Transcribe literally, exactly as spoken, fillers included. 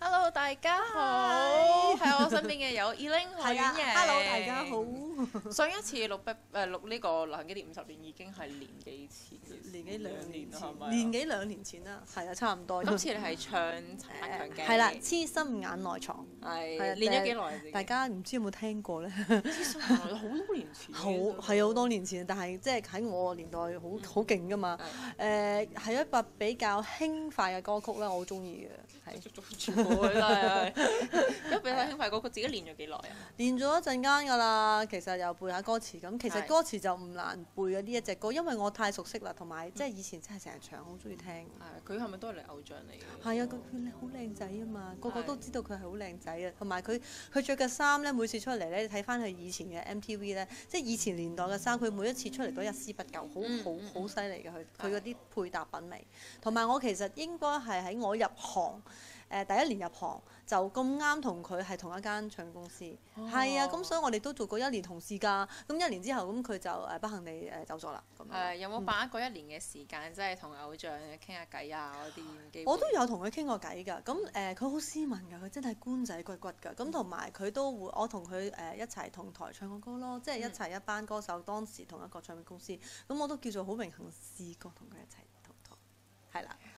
Hello，大家好，喺我身邊嘅有 Elaine 何婉瑩。 Hello，大家好。 上一次錄筆誒錄呢個流行經典五十年已經係年幾前嘅事， 年幾兩年前， 係咪啊年幾兩年前啦，係啊，差唔多。 今次你係唱陳百強嘅， 係啦，痴心眼內藏。 係係啊練咗幾耐啊？自己大家唔知有冇聽過咧？ 痴心眼內好多年前， 好係好多年前，但係即係喺我個年代好好勁噶嘛。誒係一個比較輕快嘅歌曲啦，我好中意嘅。係全部都係。咁比較輕快歌曲，自己練咗幾耐啊？ 練咗一陣間㗎啦，其實又背下歌詞咁。其實歌詞就唔難背嘅呢一隻歌，因為我太熟悉啦，同埋即係以前真係成日唱，好中意聽。 係佢係咪都係你偶像嚟嘅？ 係啊，佢佢好靚仔啊嘛，個個都知道佢係好靚仔啊。同埋佢佢著嘅衫咧，每次出嚟咧，你睇翻佢以前嘅 M T V 咧，即係以前年代嘅衫，佢每一次出嚟都一絲不苟，好好好犀利嘅佢佢嗰啲配搭品味。同埋我其實應該係喺我入行。誒第一年入行就咁啱同佢係同一間唱片公司，係啊，咁所以我哋都做過一年同事㗎。咁一年之後咁佢就誒不幸地誒走咗啦。 係有冇把握過一年嘅時間，即係同偶像傾下偈啊嗰啲機會？ 我都有同佢傾過偈㗎。咁誒佢好斯文㗎，佢真係官仔骨骨㗎。咁同埋佢都會，我同佢誒一齊同台唱過歌咯，即係一齊一班歌手，當時同一個唱片公司。咁我都叫做好榮幸試過同佢一齊同台，係啦。